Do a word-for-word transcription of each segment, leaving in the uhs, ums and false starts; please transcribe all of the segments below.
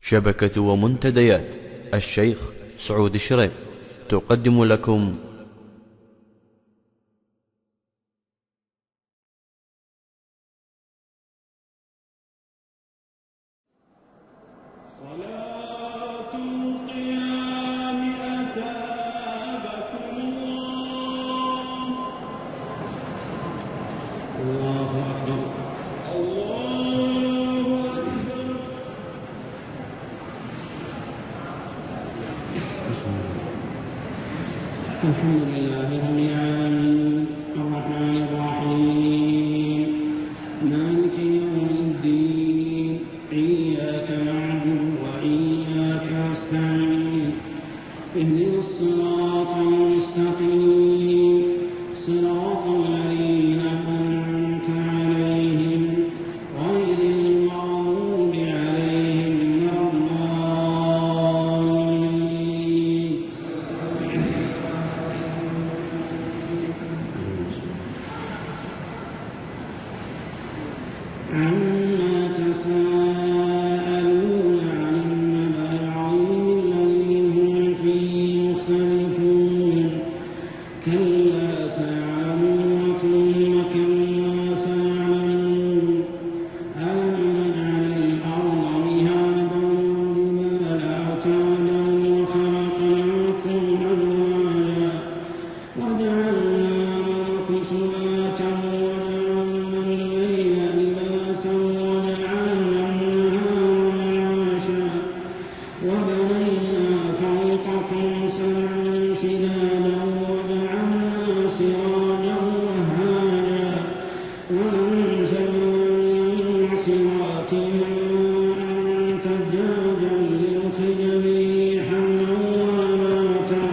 شبكة ومنتديات الشيخ سعود الشريف تقدم لكم صلاة القيام أثابكم الله. الله أكبر الله أكبر. الحمد لله رب العالمين الرحمن الرحيم مالك يوم الدين إياك نعبد وإياك نستعين اهدنا الصراط المستقيم صراط الذين أنعمت عليهم غير المغضوب عليهم ولا الضالين. عما تساءلون عن النبأ العظيم الذي هم فيه مختلفون كلا سيعلمون ثم كلا سيعلمون ألم نجعل الأرض مهادا والجبال أوتادا وخلقناكم أزواجا وجعلنا لكم سباتا وجعلنا الليل لباسا وجعلنا النهار معاشا وبنينا فوقكم سبعا شدادا وجعلنا سراجا وهاجا وأنزلنا من المعصرات ماء ثجاجا لنخرج به حبا ونباتا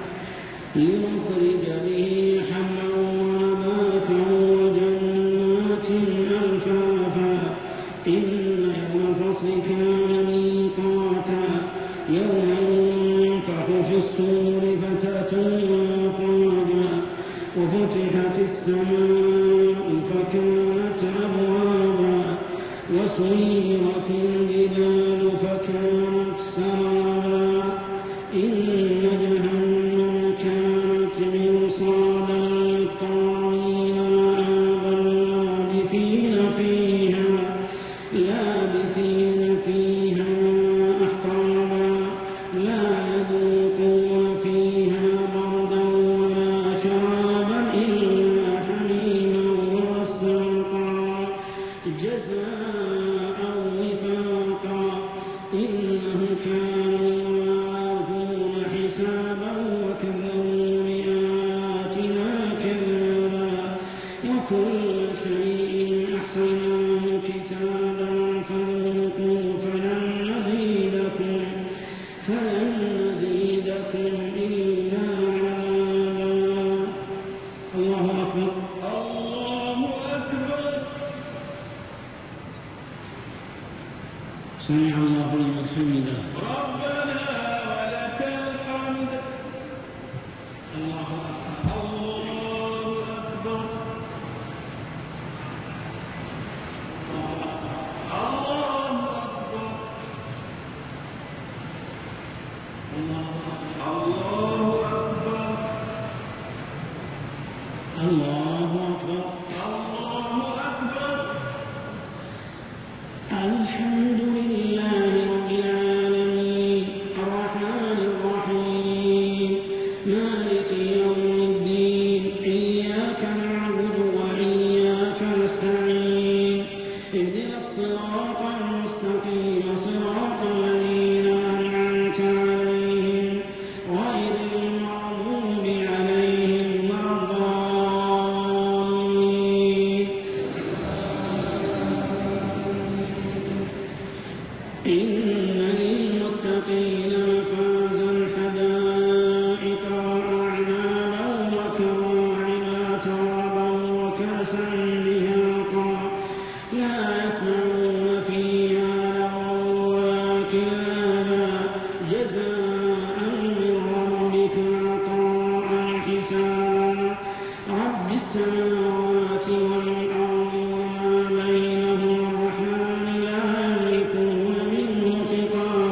لنخرج به حبا ونباتا وجنات ألفافا إن يوم الفصل كان ميقاتا يوم ينفخ في الصور فتأتون أفواجا وفتحت السماء فكانت أبوابا وسيرت الجبال فكانت سرابا إن جهنم كانت مرصادا للطاغين مآبا لابثين فيها لابثين فيها أحقابا لا يذوقون فيها بردا ولا شرابا إلا حميما وغساقا جزاء وفاقا إنهم كانوا يعرفون حسابا وكذبوا بآياتنا كذابا وكل شيء أحصيناه كتابا فذوقوا فلن نزيدكم فلن نزيدكم إلا عذابا. الله أكبر الله أكبر. سمع الله لمن حمده ربنا ولك الحمد. الله أكبر الله أكبر الله أكبر الله أكبر الله أكبر الله أكبر. الحمد لله رب العالمين الرحمن الرحيم مالك يوم الدين إياك نعبد وإياك نستعين اهدنا الصراط المستقيم صراط الذين أنعمت عليهم غير المغضوب عليهم ولا الضالين. إن للمتقين مفازا حدائق وأعنابا وكواعب أترابا وكأسا دهاقا لا يسمعون فيها لغوا ولا كذابا جزاء من ربك عطاء حسابا رب السماوات والأرض وما بينهما الرحمن لا يملكون منه خطابا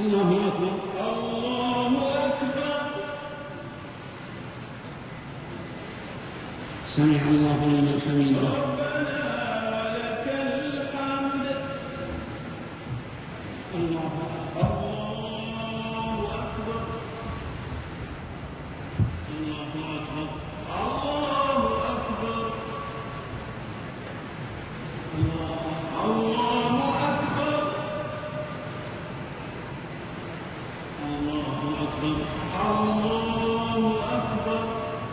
الله أكبر الله أكبر. سمع الله لمن حمده. ربنا ولك الحمد. الله أكبر الله أكبر الله أكبر الله أكبر الله أكبر الله أكبر الله أكبر.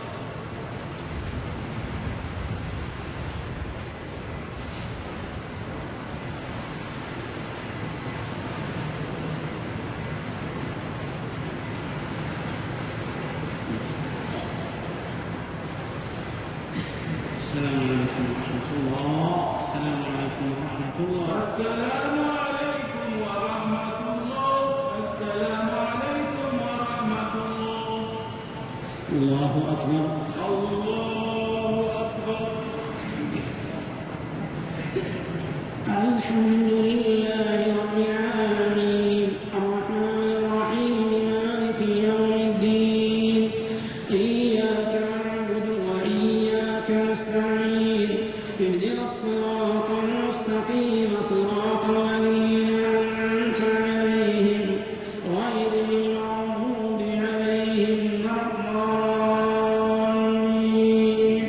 السلام عليكم ورحمة الله. السلام عليكم ورحمة الله. السلام عليكم ورحمة الله. السلام عليكم ورحمة الله. الله أكبر الله أكبر. الحمد لله رب العالمين الرحمن الرحيم مالك يوم الدين إياك نعبد وإياك نستعين اهدنا الصراط المستقيم صراط الذين أنعمت عليهم غير المغضوب عليهم ولا الضالين.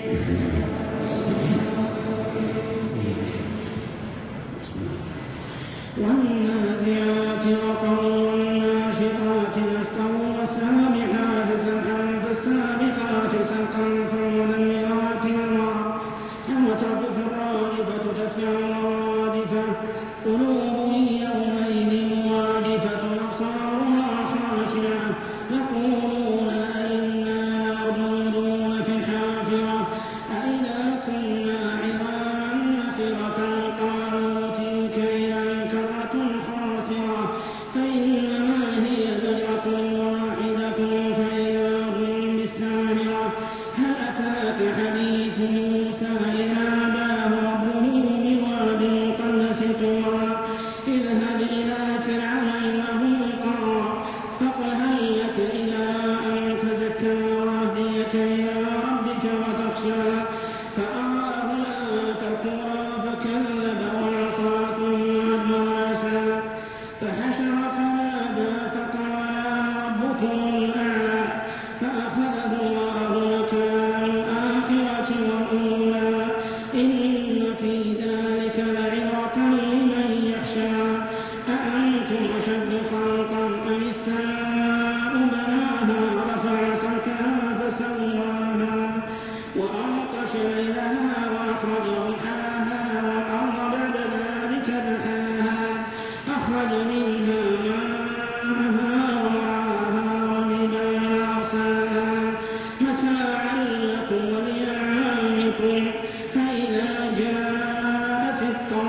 والنازعات غرقا والناشطات نشطا والسابحات سبحا فالسابقات سبقا فالمدمرات أمرا وترجف الرادفة تتبع الرادفة قلوب يومئذ واجفة أبصارها خاشعة يقولون أئنا لمردودون في الحافرة أئذا كنا عظاما نخرة قالوا تلك إذا كرة خاسرة فإنما هي زجرة واحدة فإذا هم بالساهرة. هل أتاك حديث موسى إذ ناداه ربه بالواد المقدس طوى اذهب إلى فرعون إنه طغى فقل هل لك إلى أن تزكى وأهديك إلى ربك وتخشى فأراه الآية الكبرى فكذب وعصى ثم أدبر يسعى فحشر فنادى فقال ربكم الأعلى فأخذه الله نكال الآخرة والأولى إن في ذلك لعبرة لمن يخشى أأنتم أشد خلقا أم السماء بناها رفع سمكها فسواها وأغطش ليلها وأخرج ضحاها والأرض بعد ذلك دحاها أخرج منها ماءها ومرعاها والجبال أرساها متاعا لكم ولأنعامكم فإذا جاءت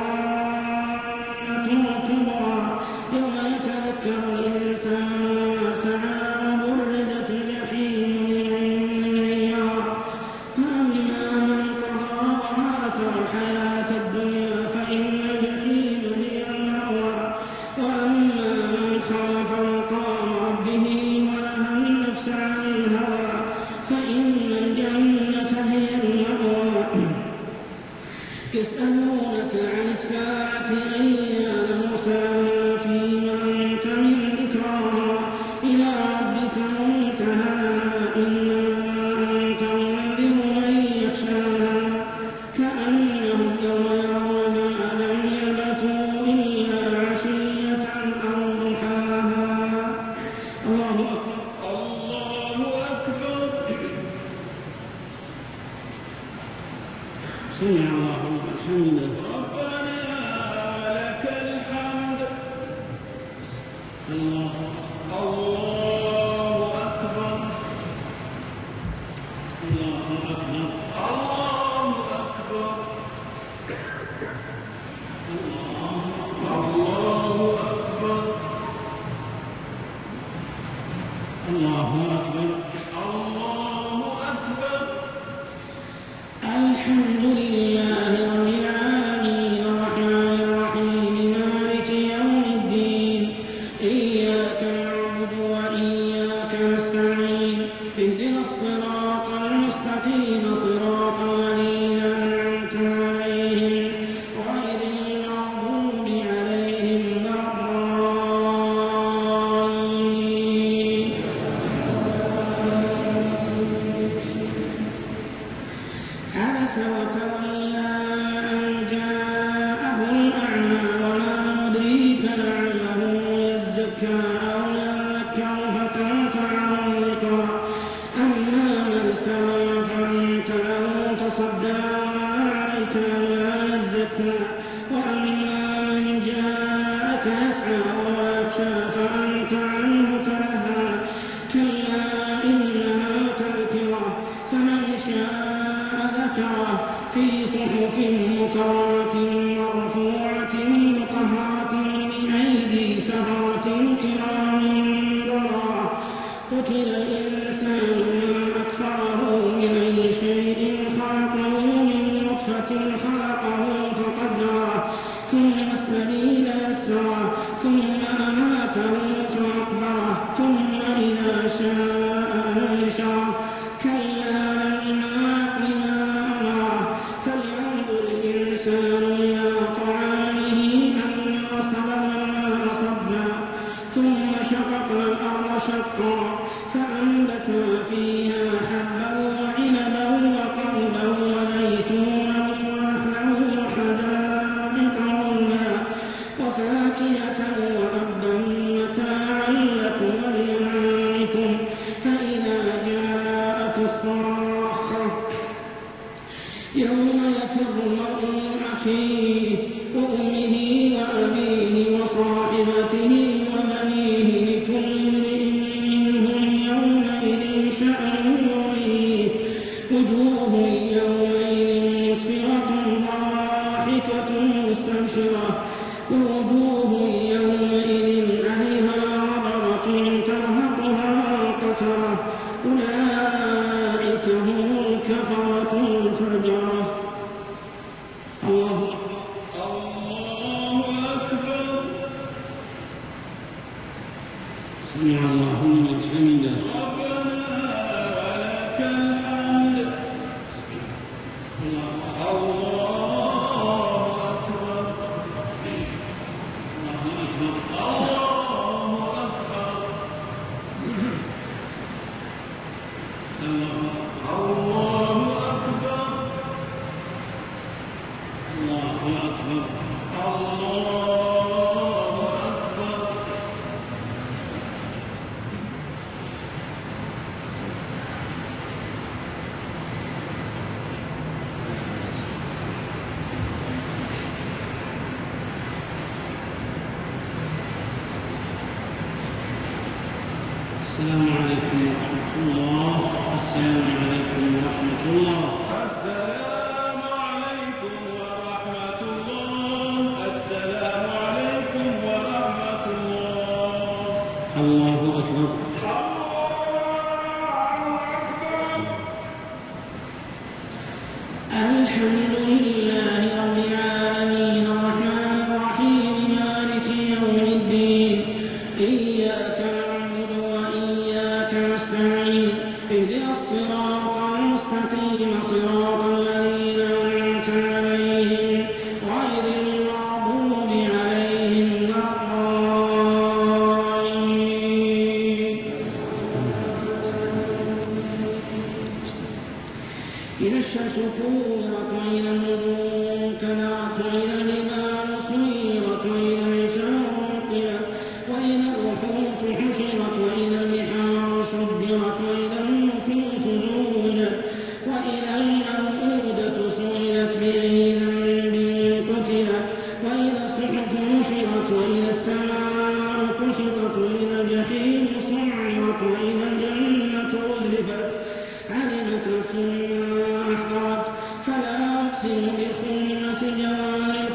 الطامة الكبرى يوم يتذكر الإنسان ما سعى وبرزت الجحيم لمن يرى فأما من طغى وآثر الحياة الدنيا فإن الجحيم هي المأوى وأما من خاف مقام ربه ونهى النفس عن الهوى فإن الجنة هي المأوى. يسألونك عن الساعة أيان مرساها فيما أنت من ذكراها إلى ربك منتهاها إنما أنت منذر من يخشاها كأنهم يوم يرونها لم يلبثوا إلا عشية أو ضحاها. الله أكبر الله أكبر. سمع الله لمن حمده. ربنا ولك الحمد. الله الله أكبر الله أكبر الله أكبر الله أكبر الله أكبر الله أكبر. الحمد لله رب العالمين الرحمن الرحيم مالك يوم الدين إياك يزكى أو يذكر فتنفعه الذكرى أما من استغنى فأنت له تصدى وما عليك ألا يزكى وأما من جاءك يسعى ويخشى فأنت عنه تلهى كلا إنها تذكرة فمن شاء ذكره في صحف مكرمة مرفوعة مطهرة بأيدي سفرة كرام بررة قتل الإنسان ما أكفره من أي شيء خلقه من نطفة خلقه فقدره ثم السبيل يسره ثم أماته فأقبره ثم إذا شاء أنشره كلا لما يقض ما أمره فلينظر الإنسان إلى طعامه أنا صببنا الماء صبا ثم شققنا الأرض شقا فأنبتنا فيها حبا وعنبا وقضبا وزيتونا ونخلا وحدائق غلبا وفاكهة وأبا متاعا لكم ولأنعامكم فإذا جاءت الصاخة يوم يفر المرء من أخيه وأمه وأبيه وصاحبته وبنيه لكل امرئ منهم يومئذ شأن يغنيه وجوه يومئذ مسفرة ضاحكة مستبشرة ووجوه يومئذ عليها غبرة ترهقها قترة أولئك هم الكفرة الفجرة. الله الله أكبر. سمع الله لمن حمده. ربنا ولك الحمد. الله أكبر. الله أكبر. الله أكبر. الله أكبر. الله أكبر. السلام عليكم ورحمة الله. السلام عليكم ورحمة الله. السلام عليكم ورحمة الله. السلام عليكم ورحمة الله. الله أكبر. الحمد لله رب العالمين الرحمن الرحيم مالك يوم الدين إياك نعبد وإياك نستعين اهدنا الصراط المستقيم صراط الذين أنعمت عليهم غير المغضوب عليهم ولا الضالين. إذا الشمس كورت وإذا النجوم كدرت وإذا الجبال سيرت وإذا العشار عطلت وإذا الوحوش حشرت وإذا البحار سجرت وإذا النفوس زوجت وإذا الموءودة سئلت بأي ذنب قتلت وإذا الصحف نشرت وإذا السماء كشطت وإذا الجحيم سعرت وإذا الجنة أزلفت علمت نفس ما أحضرت فلا أقسم بالخنس جوار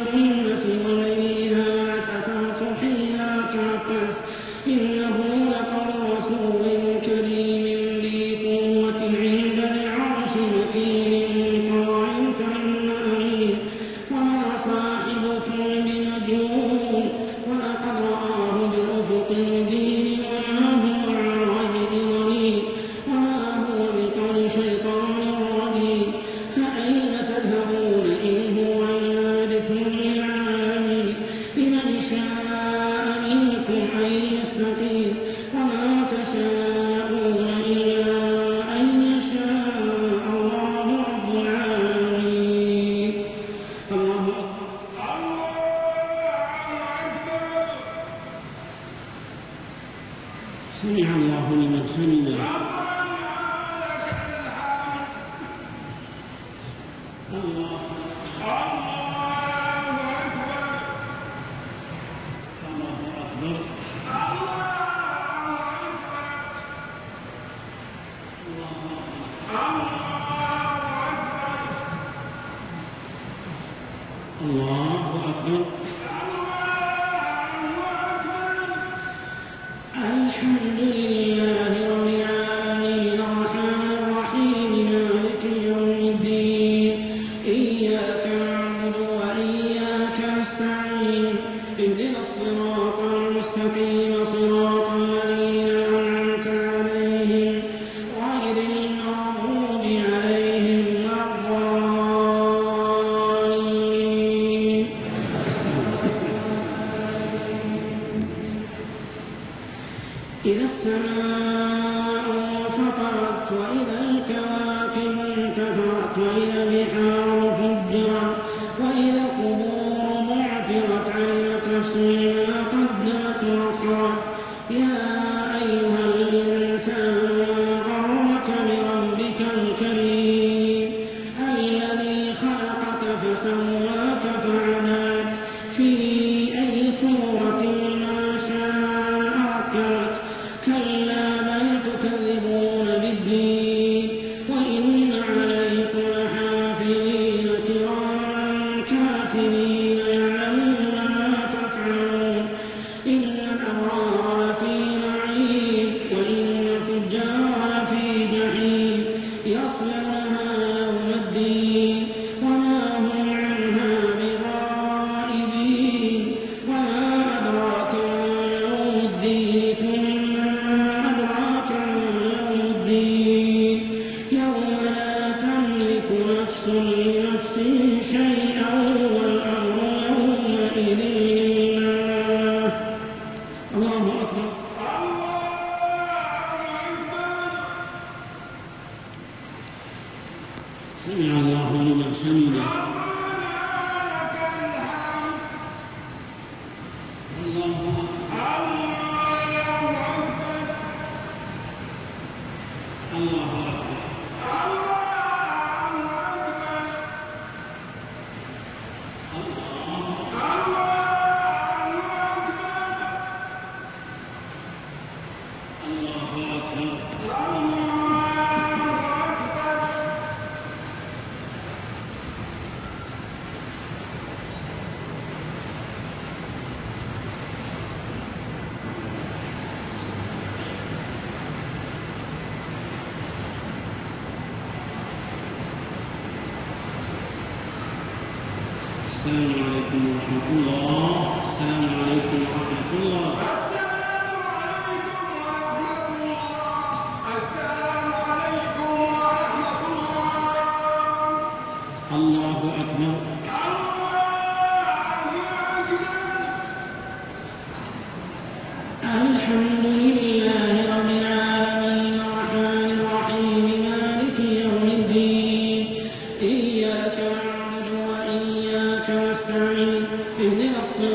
سمع الله لمن حمده. الله أكبر. الله أكبر. الحمد لله رب العالمين الرحمن الرحيم مالك يوم الدين إياك نعبد وإياك نستعين اهدنا الصراط المستقيم صراط الذين أنعمت عليهم غير المغضوب عليهم ولا الضالين. إذا السماء انفطرت وإذا الكواكب انتثرت وإذا البحار فجرت وإذا القبور بعثرت علمت نفس ما قدمت وأخرت. يا أيها الإنسان ما غرك بربك الكريم الذي خلقك فسواك فعدلك في أي صورة ما شاء ركبك. كلا بل تكذبون بالدين وإن عليكم لحافظين كراما كاتبين يعلمون ما تفعلون. إن الأبرار لفي نعيم وإن الفجار لفي جحيم يصلونها يوم الدين وما هم عنها بغائبين. وما أدراك ما يوم الدين ثم أدراك ما يوم الدين يوم لا تملك نفس لنفس شيئا والأمر يومئذ لله. الله أكبر. سمع الله لمن حمده. الله أكبر. الله أكبر. الله أكبر. السلام عليكم ورحمة الله. السلام عليكم ورحمة الله. السلام عليكم ورحمة الله. الله أكبر. الحمد لله رب العالمين الرحمن الرحيم مالك يوم الدين إياك نعبد وإياك نستعين اهدنا الصراط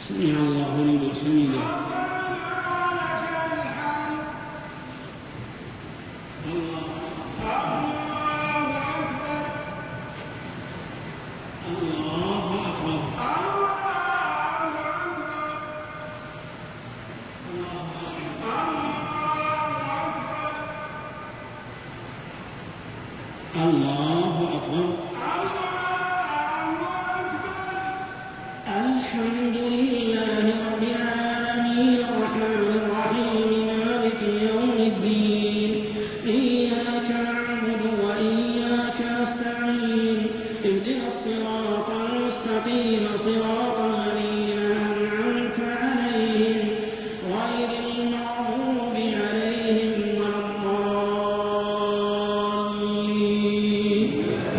سمع الله لمن حمده. الله أكبر. الحمد لله رب العالمين الرحمن الرحيم مالك يوم الدين إياك نعبد وإياك نستعين اهدنا الصراط المستقيم صراط الذين أنعمت عليهم غير المغضوب عليهم ولا الضالين.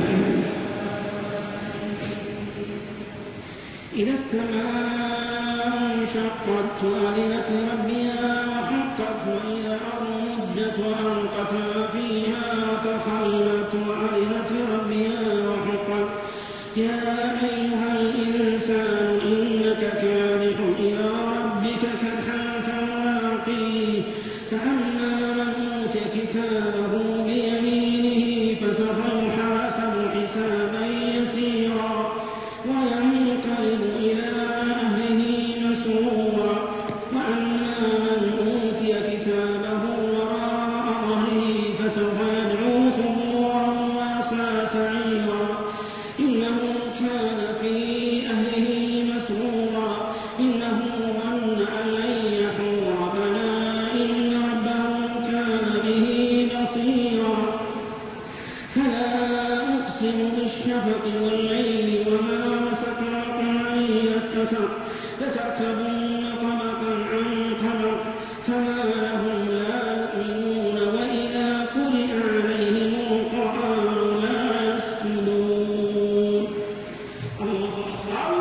إذا السماء انشقت وأذنت لربها وحقت وإذا الأرض مدت وألقت ما فيها وتخلت وأذنت لربها وحقت. يا أيها الإنسان إنك كادح إلى ربك كدحا فملاقيه. فأما من أوتي كتابه بيمينه فسوف يحاسب حسابا يسيرا وينقلب إلى أهله مسرورا. وأما من أوتي كتابه وراء ظهره فسوف يدعو ثبورا ويصلى سعيرا إنه كان في أهله مسرورا إنه ظن أن لن يحور بلى إن ربه كان به بصيرا. فلا أقسم بالشفق والليل وما وسق والقمر إذا اتسق لتركبن طبقا عن طبق فما لهم لا يؤمنون وإذا قرئ عليهم القرآن لا يسجدون. الله أكبر.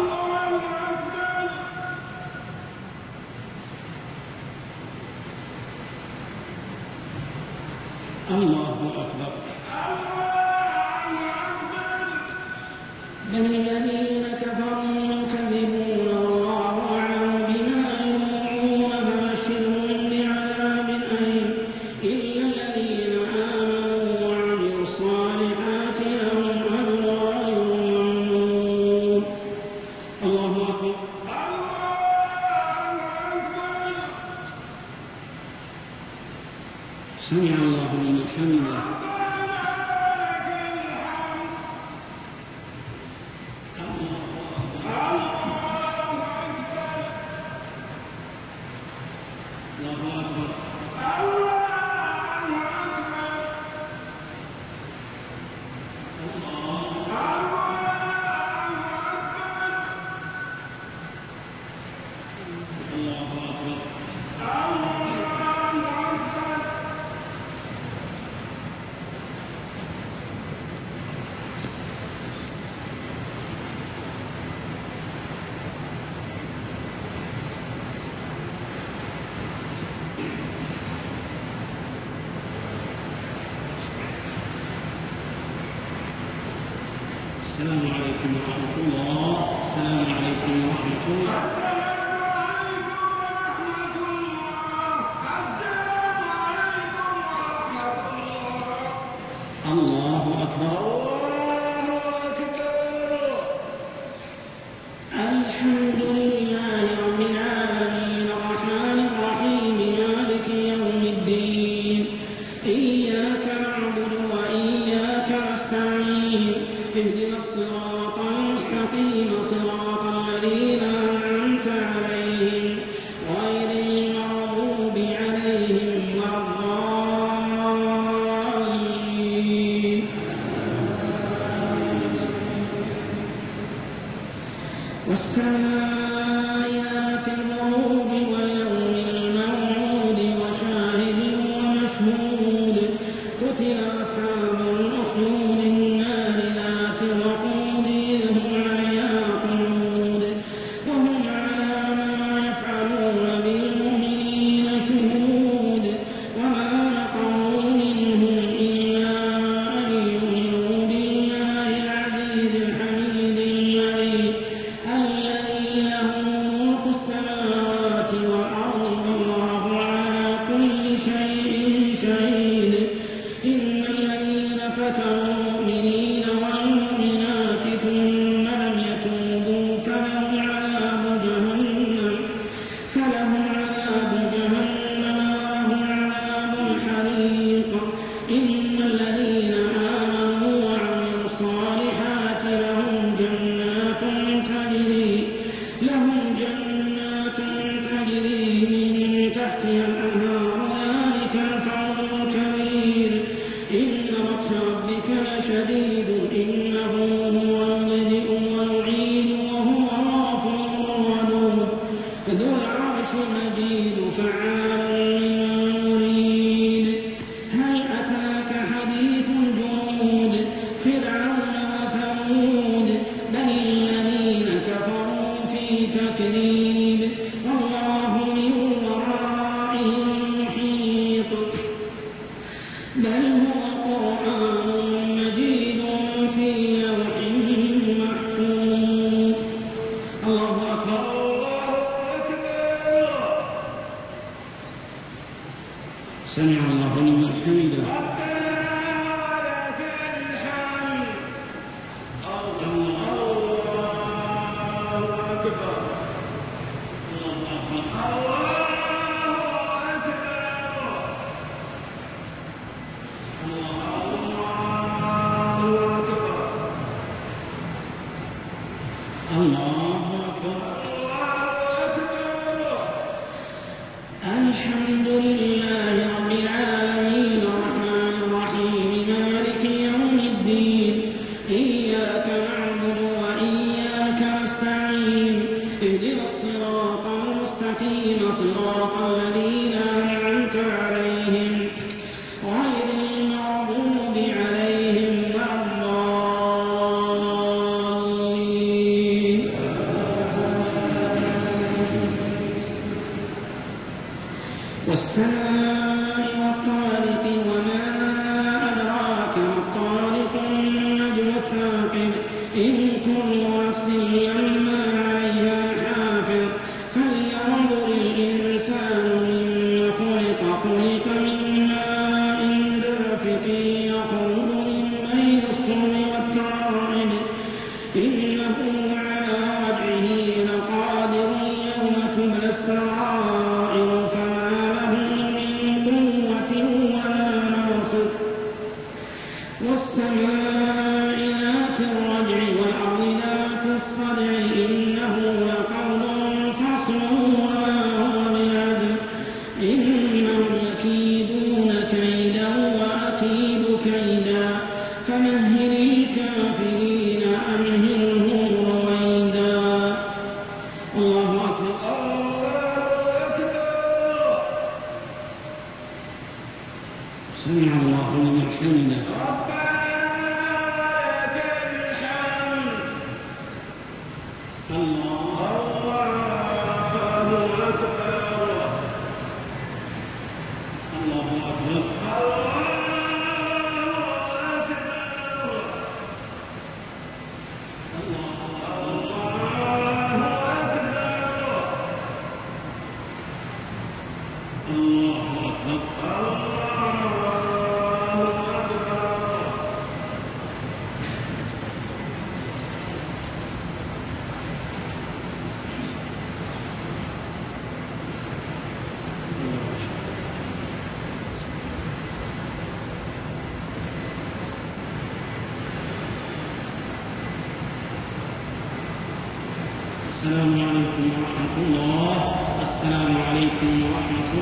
الله أكبر. بل الذين كفروا يكذبون والله أعلم بما يوعون فبشرهم بعذاب أليم إلا الذين آمنوا وعملوا الصالحات لهم أجر غير ممنون. الله أكبر. سمع الله لمن حمده. السلام عليكم ورحمة الله. السلام عليكم ورحمة الله. الله أكبر. الحمد لله رب العالمين الرحمن الرحيم مالك يوم الدين إياك نعبد وإياك نستعين اهدنا الصراط المستقيم صراط الذين أنعمت عليهم غير المغضوب عليهم ولا الضالين. والسماء ذات البروج واليوم الموعود وشاهد ومشهود قتل أصحاب الأخدود النار ذات الوقود إذ هم عليها قعود وهم على ما يفعلون بالمؤمنين شهود وما نقموا منهم إلا أن يؤمنوا بالله العزيز الحميد الذي الذي له ملك الله أكبر. سمع الله لمن حمده. الحمد لله رب العالمين الرحمن الرحيم مالك يوم الدين إياك نعبد وإياك نستعين اهدنا الصراط المستقيم صراط الذين أنعمت عليهم غير المغضوب عليهم ولا الضالين. والسماء والطارق وما أدراك ما الطارق النجم الثاقب إن كل نفس لما عليها حافظ فلينظر الإنسان مما خلق خلق من ماء دافق يخرج من بين الصلب والترائب إنه على رجعه لقادر يوم تبلى السرائر والسماء ذات الرجع والأرض ذات الصدع إنه لقول فصل وما هو بنازل إنهم يكيدون كيدا وأكيد كيدا فمهل الكافرين أمهلهم رويدا. الله أكبر. سمع الله لمن حمده. السلام عليكم ورحمة الله. السلام عليكم ورحمة